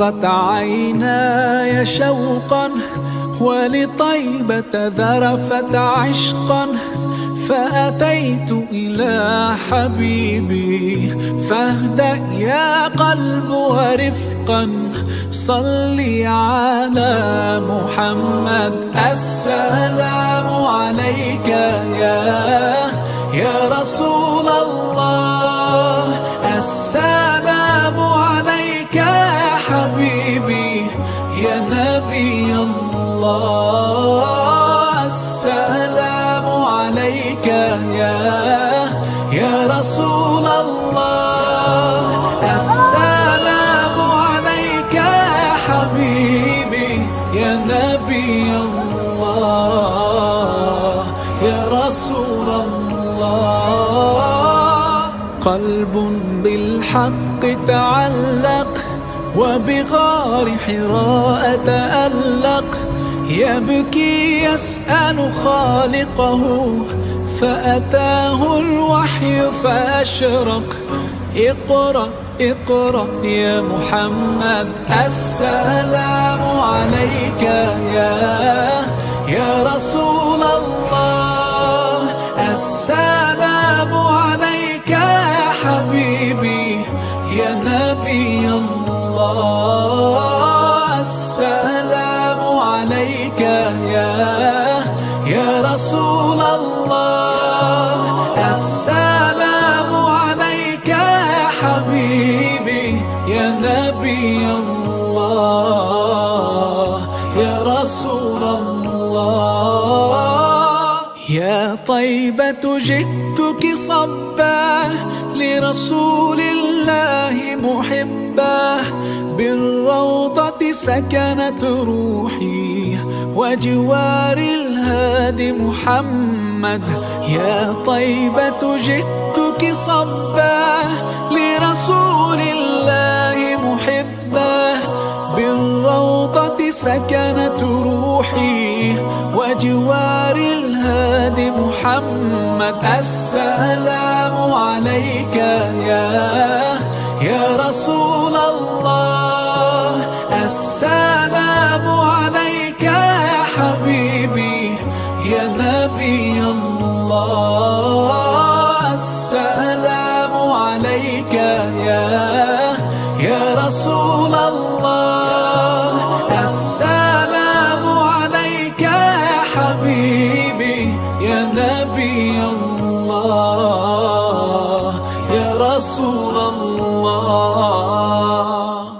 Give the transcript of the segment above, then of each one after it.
رقت عيناي شوقا ولطيبة ذرفت عشقا، فأتيت إلى حبيبي فاهدأ يا قلب ورفقا، صلي على محمد. السلام عليك يا رسول الله، السلام عليك يا حبيبي يا نبي الله، السلام عليك يا رسول الله، السلام عليك يا حبيبي يا نبي الله يا رسول الله. قلب بالحق تعلق وبغار حراء تألق، يبكي يسأل خالقه فأتاه الوحي فأشرق. اقرأ اقرأ يا محمد، السلام عليك يا رسول الله، السلام عليك يا حبيبي يا نبي الله، السلام عليك يا رسول الله، السلام عليك يا حبيبي يا نبي الله يا رسول الله. يا طيبة جئتك صبا لرسول الله محبا، بالروضة سكنت روحي وجوار الهادي محمد. يا طيبة جئتك صبا لرسول الله محبا، بالروضة سكنت روحي وجوار الهادي محمد. السلام عليك يا رسول الله، السلام عليك يا حبيبي يا نبي الله، السلام عليك يا رسول الله، السلام عليك يا حبيبي يا نبي الله يا رسول الله.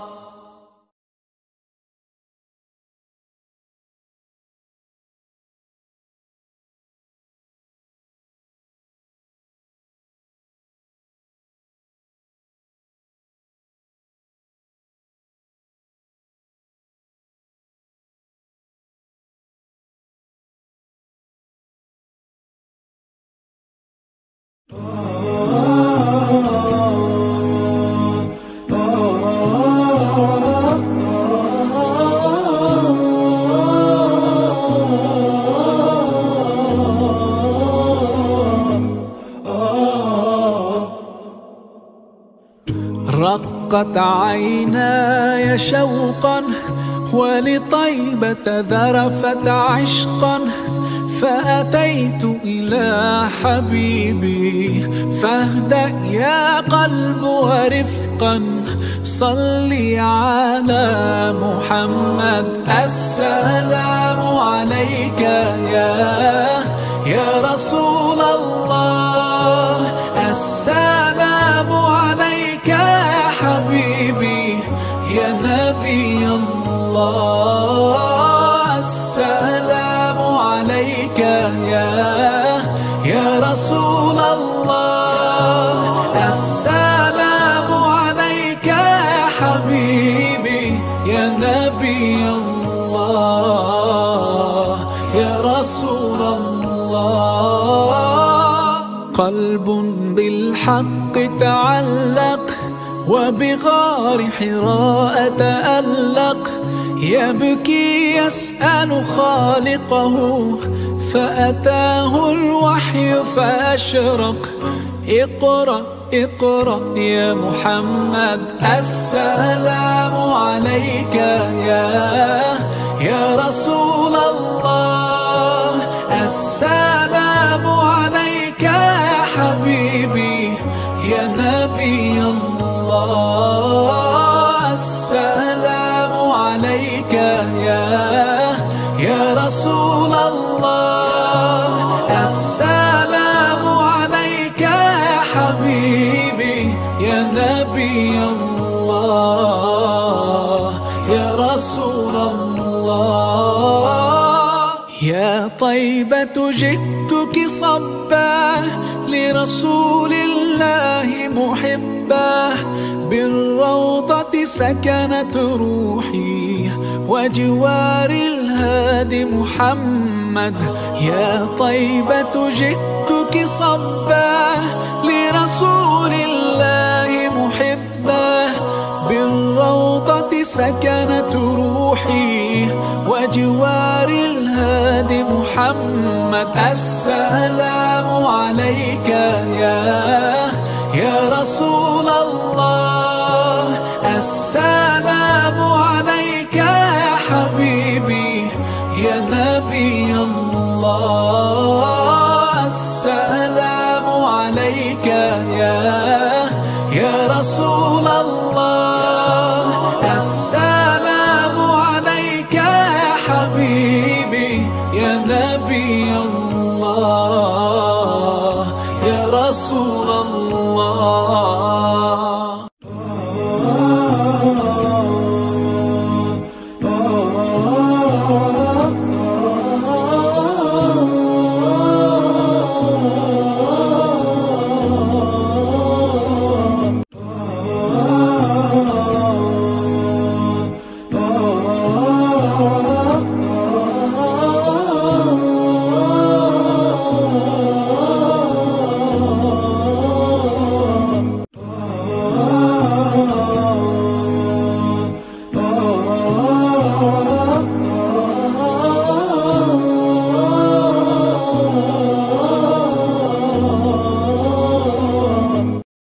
رقت عيناي شوقا ولطيبة ذرفت عشقا، فأتيت إلى حبيبي فاهدأ يا قلب ورفقا، صلي على محمد. السلام عليك يا رسول الله، السلام عليك يا حبيبي يا نبي الله، السلام عليك يا رسول الله، السلام عليك يا حبيبي يا نبي الله يا رسول الله. قلب بالحق تعلق وبغار حراء تألق، يبكي يسأل خالقه فأتاه الوحي فأشرق. اقرأ اقرأ يا محمد. السلام عليك يا رسول الله، السلام عليك يا حبيبي يا نبي الله، السلام عليك يا رسول الله، السلام عليك يا حبيبي يا نبي الله يا رسول الله. يا طيبة جئتك صبا لرسول الله محبا، بالروضة سكنت روحي وجوار الهادي محمد. يا طيبة جئتك صبا لرسول الله محبا، بالروضة سكنت روحي وجوار الهادي محمد. السلام عليك يا رسول الله، السلام عليك يا حبيبي يا نبي الله، السلام عليك يا رسول الله، السلام عليك يا حبيبي يا نبي الله.